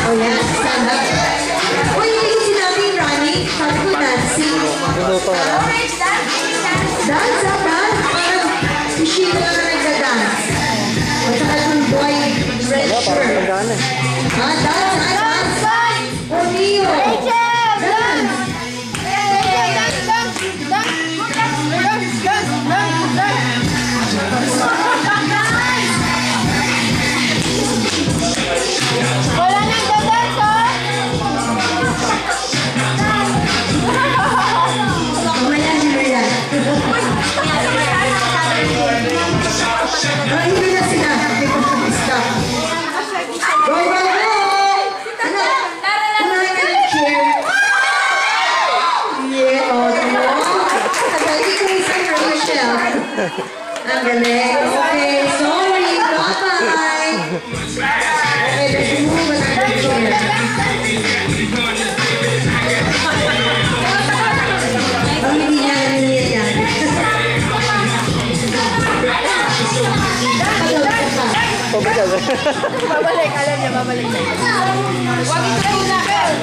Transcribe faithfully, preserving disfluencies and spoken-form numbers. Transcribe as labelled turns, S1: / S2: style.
S1: Oh, yan. Stand up. Uy, yung sinabi yung running. Sabi ko, dancing. Dance, ah, dance. Parang si Sheila na nagda-dance. At saka yung boy, red shirt. Ah, dance, ah, dance. Oh, Neo. Dance.
S2: Wala nang dadance, oh!
S1: Mamaya, mamaya. Ah, hindi na sila. Hindi ko mag-stop. Go, go, go! Ano? Unahin ka ng chair. Yeah, oh, no. Sabay ko isang Rachel. Ang galing. Okay, sorry. Bye-bye. Okay, let's move on to the chair. Oh, hindi niya, hindi niya.
S2: Babalik, alam niya, babalik. Huwag ito muna.